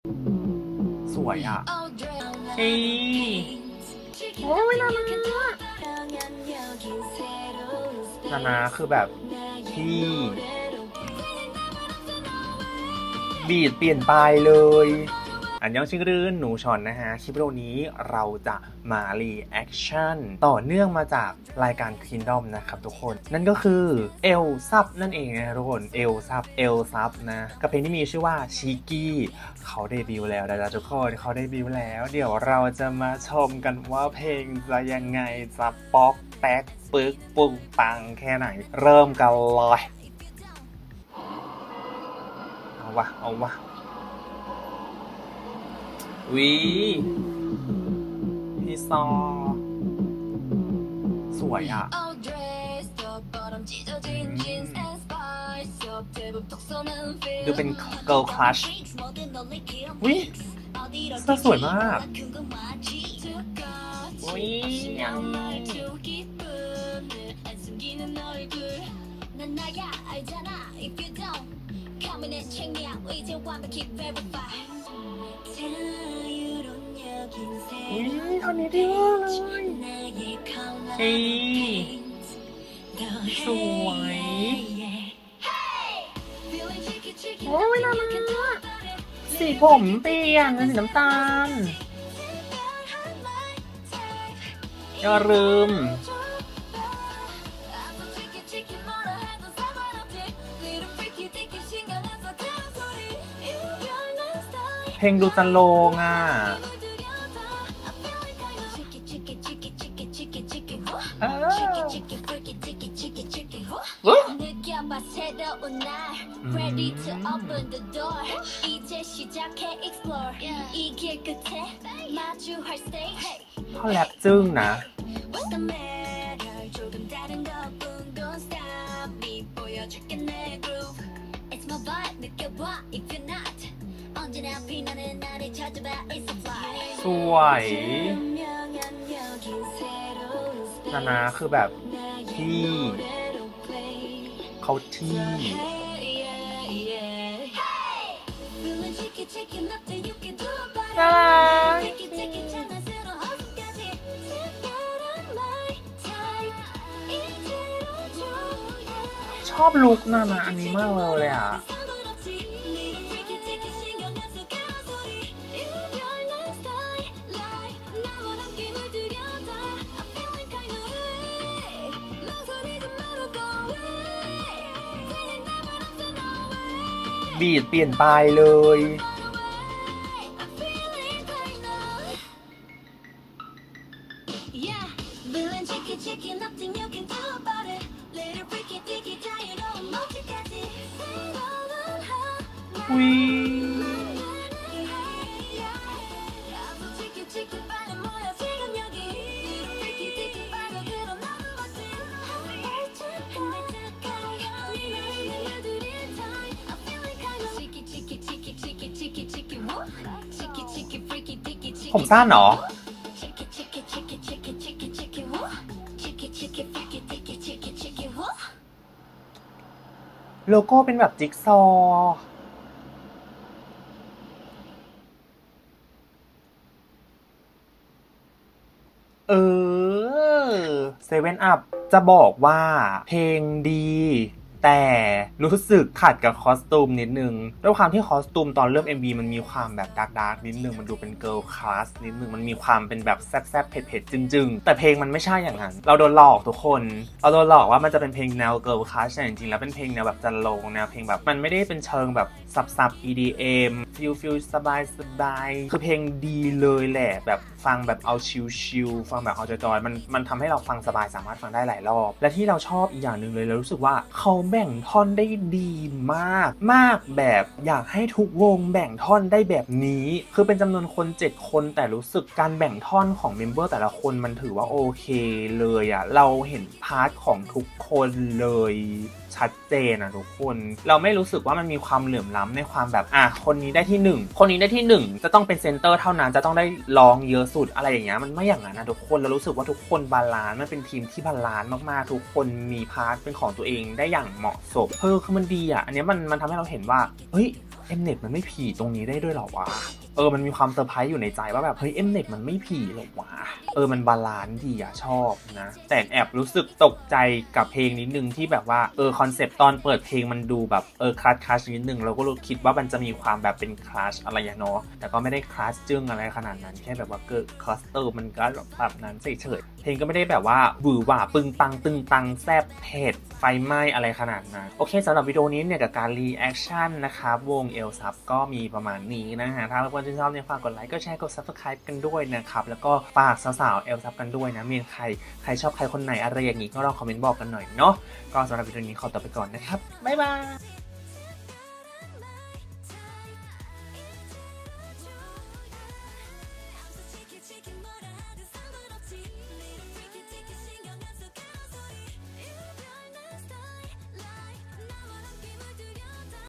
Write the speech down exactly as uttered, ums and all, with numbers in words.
สวยอ่ะเฮ้ยโอ้ยนานานานาคือแบบที่บีดเปลี่ยนไปเลยอันยองชิงรื่นหนูชอนนะฮะคลิปวิดีโอนี้เราจะมารีแอคชั่นต่อเนื่องมาจากรายการ Kingdom นะครับทุกคนนั่นก็คือเอลซับนั่นเองนะทุกคนเอลซับเอลซับนะกับเพลงที่มีชื่อว่าชิกี้เขาเดบิวต์แล้วนะทุกคนเขาเดบิวต์แล้วเดี๋ยวเราจะมาชมกันว่าเพลงจะยังไงจะป๊อกแป๊กปึกปุ้งปังแค่ไหนเริ่มกันเลยเอาวะเอาวะวิพี่ซอสวยอ่ะดูเป็น girl crush วิเสื้อสวยมากวิยังอุ้ยท่อนนี้ดีมากเลยเฮ้ยสวยโอ้ยน่ารักสีผมเปลี่ยนเป็นสีน้ำตาลอย่าลืมเพลงดูจันโลงอ่ะเออเขาแรปจึ้งนะสวยนานาคือแบบที่เขาที่น่ารักชอบลุคนานาอันนี้มากเลยอ่ะบีดเปลี่ยนไปเลยอุ้ยผมสั้นเหรอโลโก้เป็นแบบจิ๊กซอว์เออเซเว่นอัพจะบอกว่าเพลงดีแต่รู้สึกขัดกับคอสตูมนิดนึงด้วยความที่คอสตูมตอนเริ่ม เอ็ม วี มันมีความแบบดาร์กดาร์กนิดนึงมันดูเป็นเกิร์ลคลาสนิดนึงมันมีความเป็นแบบแซ่บๆเผ็ดๆจึงๆแต่เพลงมันไม่ใช่อย่างนั้นเราโดนหลอกทุกคนเราโดนหลอกว่ามันจะเป็นเพลงแนวเกิร์ลคลาสแต่จริงๆแล้วเป็นเพลงแนวแบบจันโลงแนวเพลงแบบมันไม่ได้เป็นเชิงแบบซับๆ อี ดี เอ็ม ฟิลฟิลสบายสบายคือเพลงดีเลยแหละแบบฟังแบบเอาชิลๆฟังแบบเอาจอยๆมันมันทำให้เราฟังสบายสามารถฟังได้หลายรอบและที่เราชอบอีกอย่างหนึ่งเลยเรารู้สึกว่าเขาแบ่งท่อนได้ดีมากมากแบบอยากให้ทุกวงแบ่งท่อนได้แบบนี้คือเป็นจำนวนคนเจ็ดคนแต่รู้สึกการแบ่งท่อนของเมมเบอร์แต่ละคนมันถือว่าโอเคเลยอะเราเห็นพาร์ทของทุกคนเลยชัดเจนอะทุกคนเราไม่รู้สึกว่ามันมีความเหลื่อมล้ำในความแบบอ่ะคนนี้ได้ที่หนึ่งคนนี้ได้ที่หนึ่งจะต้องเป็นเซนเตอร์เท่านั้นจะต้องได้ร้องเยอะสุดอะไรอย่างเงี้ยมันไม่อย่างนั้นนะทุกคนเรารู้สึกว่าทุกคนบาลานซ์มันเป็นทีมที่บาลานซ์มากๆทุกคนมีพาร์ทเป็นของตัวเองได้อย่างเหมาะสมเออคือมันดีอ่ะอันนี้มันมันทำให้เราเห็นว่าเฮ้ย เอ็ม เน็ต มันไม่ผีตรงนี้ได้ด้วยหรอวะเออมันมีความเซอร์ไพรส์อยู่ในใจว่าแบบเฮ้ยเอ็มเน็ตมันไม่ผีหรอกวะเออมันบาลานซ์ดีอะชอบนะแต่แอบรู้สึกตกใจกับเพลงนิดนึงที่แบบว่าเออคอนเซปต์ตอนเปิดเพลงมันดูแบบเออคลัชคลัชนิดนึงเราก็คิดว่ามันจะมีความแบบเป็นคลัชอะไรอย่างเนาะแต่ก็ไม่ได้คลัชจึ้งอะไรขนาดนั้นแค่แบบว่าเกิดคลัสเตอร์มันก็แบบนั้นเฉยๆเพลงก็ไม่ได้แบบว่าหวือหวาปึงปังตึงตังแซบเผ็ดไฟไหม้อะไรขนาดนั้นโอเคสำหรับวิดีโอนี้เนี่ยกับการรีแอคชั่นนะครับวงเอลซับก็มีประมาณนี้นะฮะถ้าเพื่อนๆที่ชอบเนี่ยฝากกดไลค์ก็แชร์กด ซับสไครบ์ กันด้วยนะครับแล้วก็ฝากสาวๆเอลซับกันด้วยนะมีใครใครชอบใครคนไหนอะไรอย่างงี้ก็ลองคอมเมนต์บอกกันหน่อยเนาะก็สำหรับวิดีโอนี้ขอตัวไปก่อนนะครับบ๊ายบาย